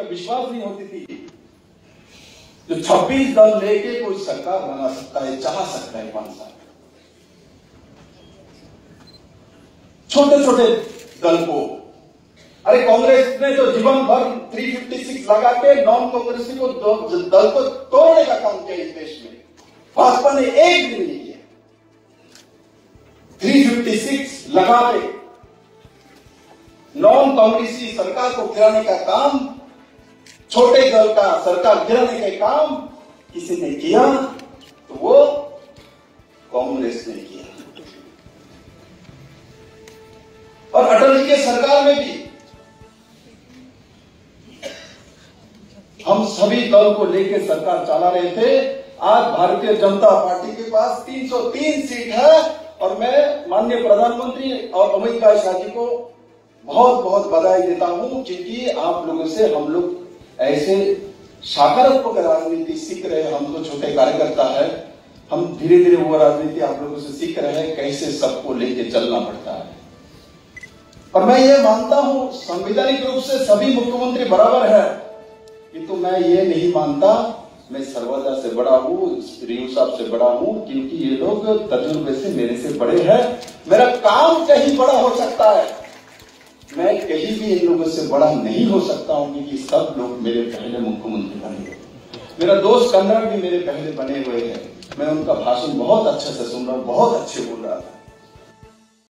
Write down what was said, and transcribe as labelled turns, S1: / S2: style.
S1: का विश्वास नहीं होती थी। जो 26 दल लेके कोई सरकार बना सकता है, चाह सकता है 5 साल। छोटे छोटे दल को, अरे कांग्रेस ने तो जीवन भर 356 लगा के नॉन कांग्रेसी को दल को तोड़ने का काम किया इस देश में। भाजपा ने एक दिन नहीं किया। 356 लगा के नॉन कांग्रेसी सरकार को गिराने का काम, छोटे दल का सरकार गिराने का काम किसी ने किया तो वो कांग्रेस ने किया। और अटल जी के सरकार में भी हम सभी दल को लेकर सरकार चला रहे थे। आज भारतीय जनता पार्टी के पास 303 सीट है और मैं माननीय प्रधानमंत्री और अमित शाह जी को बहुत बहुत बधाई देता हूं, क्योंकि आप लोगों से हम लोग ऐसे सकारात्मक राजनीति सीख रहे हैं। हम तो छोटे कार्यकर्ता है, हम धीरे धीरे वो राजनीति आप लोगों से सीख रहे हैं, कैसे सबको लेके चलना पड़ता है। और मैं ये मानता हूं संवैधानिक रूप से सभी मुख्यमंत्री बराबर है, किंतु मैं ये नहीं मानता मैं सर्वदा से बड़ा हूं, रियू साहब से बड़ा हूं, क्योंकि ये लोग तजुर्बे से मेरे से बड़े हैं। मेरा काम कहीं बड़ा हो सकता है, मैं कहीं भी इन लोगों से बड़ा नहीं हो सकता हूं, क्योंकि सब लोग मेरे पहले मुख्यमंत्री बने हुए। मेरा दोस्त कन्नड़ भी मेरे पहले बने हुए हैं। मैं उनका भाषण बहुत अच्छे से सुन रहा हूं, बहुत अच्छे बोल रहा था।